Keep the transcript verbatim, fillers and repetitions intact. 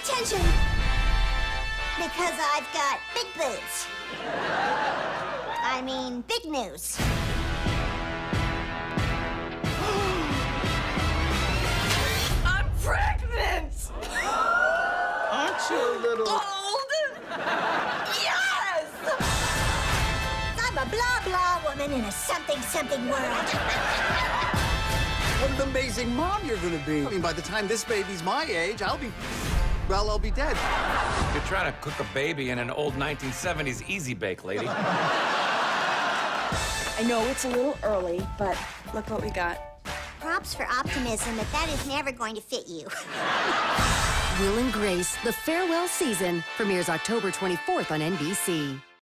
attention. Because I've got big boots. I mean, big news. I'm pregnant! Aren't you a little... Old? Yes! I'm a blah, blah woman in a something, something world. What an amazing mom you're gonna be. I mean, by the time this baby's my age, I'll be... well, I'll be dead. You're trying to cook a baby in an old nineteen seventies Easy Bake, lady. I know it's a little early, but look what we got. Props for optimism, but that is never going to fit you. Will and Grace, The Farewell Season, premieres October twenty-fourth on N B C.